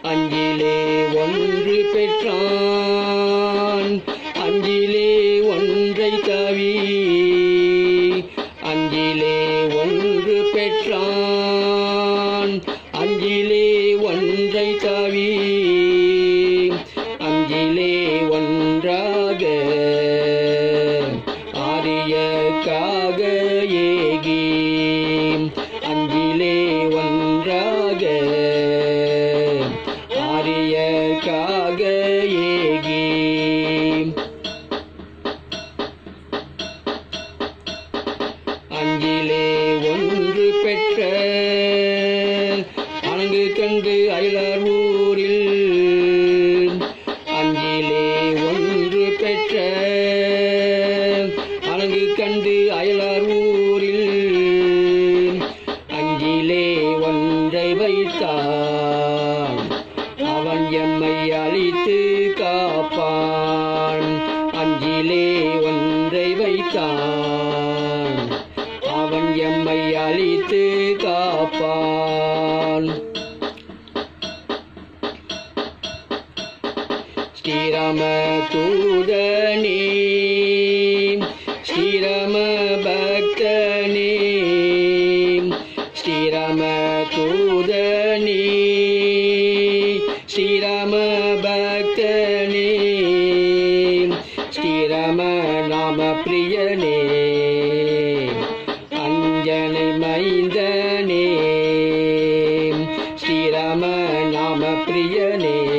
அஞ்சிலே ஒன்று பெற்றான் அஞ்சிலே ஒன்றை தவி அஞ்சிலே ஒன்று பெற்றான் அஞ்சிலே ஒன்றை தவி அஞ்சிலே ஒன்றாக ஆரியக்காக ஏகி அஞ்சிலே ஒன்றாக ஆரியக்காக ஏகி அஞ்சிலே ஒன்று பெற்ற அணங்கு கண்டு அயலார் ஊரில் அஞ்சிலே ஒன்று பெற்ற அணங்கு கண்டு அயலார் ஊரில் அஞ்சிலே ஒன்றை வைத்தான் அவன் எம்மை அழித்து காப்பான் அஞ்சிலே ஒன்றை வைத்தான் அவன் எம்மை அழித்து காப்பான் ஸ்ரீராம தூதனே ஸ்ரீராம பக்தனே ஸ்ரீராம தூதனே ஸ்ரீராம பக்தனே ஸ்ரீராம நாம பிரியனே அஞ்சனை மைந்தனே ஸ்ரீராம நாம பிரியனே